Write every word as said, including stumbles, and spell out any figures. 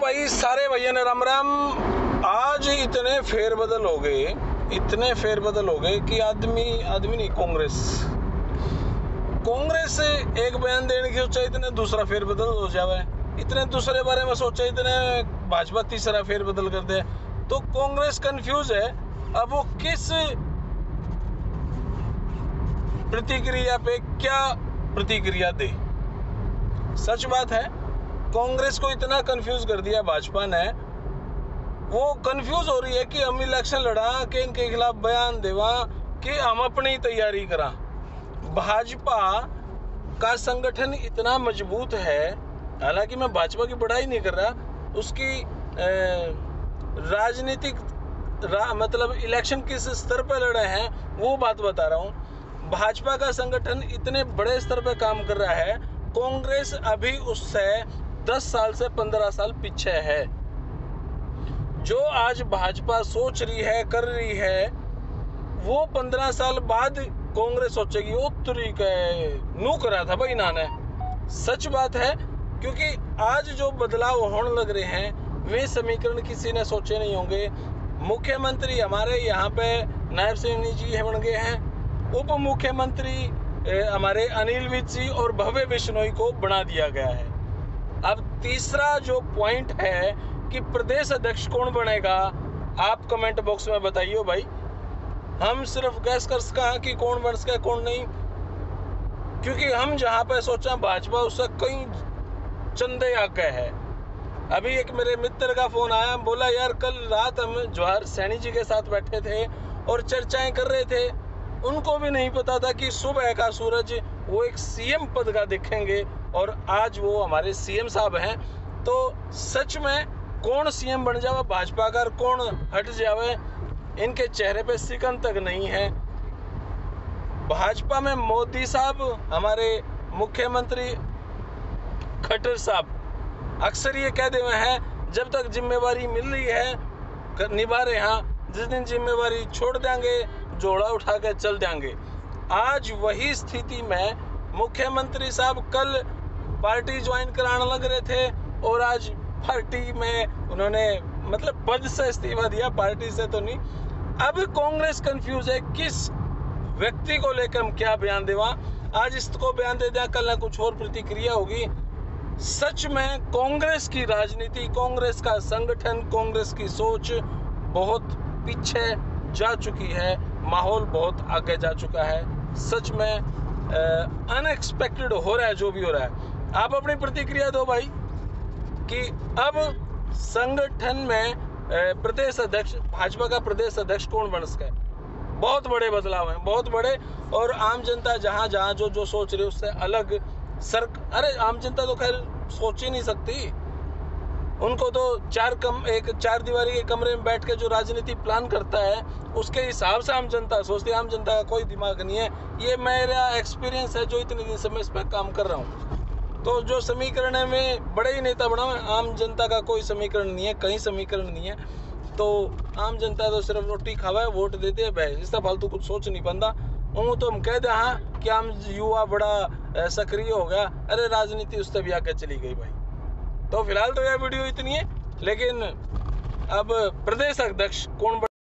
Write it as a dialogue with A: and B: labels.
A: भाई सारे भैया ने राम राम। आज इतने फेरबदल हो गए, इतने फेरबदल हो गए कि आदमी आदमी नहीं कांग्रेस कांग्रेस एक बयान देने की सोचा, इतने दूसरा फेरबदल हो जावे, इतने दूसरे बारे में सोचा, इतने भाजपा तीसरा फेरबदल कर दे। तो कांग्रेस कंफ्यूज है अब वो किस प्रतिक्रिया पे क्या प्रतिक्रिया दे। सच बात है, कांग्रेस को इतना कंफ्यूज कर दिया भाजपा ने, वो कंफ्यूज हो रही है कि हम इलेक्शन लड़ा के इनके खिलाफ बयान देवा कि हम अपनी तैयारी करा। भाजपा का संगठन इतना मजबूत है, हालांकि मैं भाजपा की बड़ाई नहीं कर रहा, उसकी राजनीतिक रा, मतलब इलेक्शन किस स्तर पर लड़े हैं वो बात बता रहा हूँ। भाजपा का संगठन इतने बड़े स्तर पर काम कर रहा है, कांग्रेस अभी उससे दस साल से पंद्रह साल पीछे है। जो आज भाजपा सोच रही है, कर रही है, वो पंद्रह साल बाद कांग्रेस सोचेगी ओ तरीका नू करा था भाई इन्होंने। सच बात है, क्योंकि आज जो बदलाव होने लग रहे हैं वे समीकरण किसी ने सोचे नहीं होंगे। मुख्यमंत्री हमारे यहाँ पे नायब सिंह जी बन गए हैं, उप मुख्यमंत्री हमारे अनिल विज जी और भव्य बिश्नोई को बना दिया गया है। अब तीसरा जो पॉइंट है कि प्रदेश अध्यक्ष कौन बनेगा, आप कमेंट बॉक्स में बताइए भाई। हम सिर्फ गैस कर सका कि कौन बन सका कौन नहीं, क्योंकि हम जहां पे सोचा भाजपा उससे कई चंदे आगे है। अभी एक मेरे मित्र का फोन आया, बोला यार कल रात हम जवाहर सैनी जी के साथ बैठे थे और चर्चाएं कर रहे थे, उनको भी नहीं पता था कि सुबह का सूरज वो एक सीएम पद का दिखेंगे और आज वो हमारे सीएम साहब हैं। तो सच में कौन सीएम बन जावे भाजपा का, कौन हट जावे, इनके चेहरे पे सिकन तक नहीं है। भाजपा में मोदी साहब, हमारे मुख्यमंत्री खट्टर साहब अक्सर ये कह देवे हैं जब तक जिम्मेवारी मिल रही है निभा रहे हैं, जिस दिन जिम्मेवारी छोड़ देंगे जोड़ा उठा के चल देंगे। आज वही स्थिति में मुख्यमंत्री साहब कल पार्टी ज्वाइन कराने लग रहे थे और आज पार्टी में उन्होंने मतलब पद से इस्तीफा दिया, पार्टी से तो नहीं। अब कांग्रेस कंफ्यूज है किस व्यक्ति को लेकर हम क्या बयान देवा। आज इसको बयान दे दिया, कल ना कुछ और प्रतिक्रिया होगी। सच में कांग्रेस की राजनीति, कांग्रेस का संगठन, कांग्रेस की सोच बहुत पीछे जा चुकी है, माहौल बहुत आगे जा चुका है। सच में अनएक्सपेक्टेड हो रहा है जो भी हो रहा है। आप अपनी प्रतिक्रिया दो भाई कि अब संगठन में प्रदेश अध्यक्ष, भाजपा का प्रदेश अध्यक्ष कौन बन सके। बहुत बड़े बदलाव हैं, बहुत बड़े, और आम जनता जहां जहां जो जो सोच रही है उससे अलग सर। अरे आम जनता तो खैर सोच ही नहीं सकती, उनको तो चार कम एक चार दीवारी के कमरे में बैठ के जो राजनीति प्लान करता है उसके हिसाब से आम जनता सोचती है। आम जनता का कोई दिमाग नहीं है, ये मेरा एक्सपीरियंस है जो इतने दिन से मैं इस पर काम कर रहा हूँ। तो जो समीकरण है में बड़े ही नेता बना, आम जनता का कोई समीकरण नहीं है, कहीं समीकरण नहीं है। तो आम जनता तो सिर्फ रोटी खावा है, वोट देते हैं, भाई इससे फालतू कुछ सोच नहीं पाता। वो तो हम कह दे हाँ कि आम युवा बड़ा सक्रिय हो गया, अरे राजनीति उससे भी आगे चली गई भाई। तो फिलहाल तो यह वीडियो इतनी है, लेकिन अब प्रदेश अध्यक्ष कौन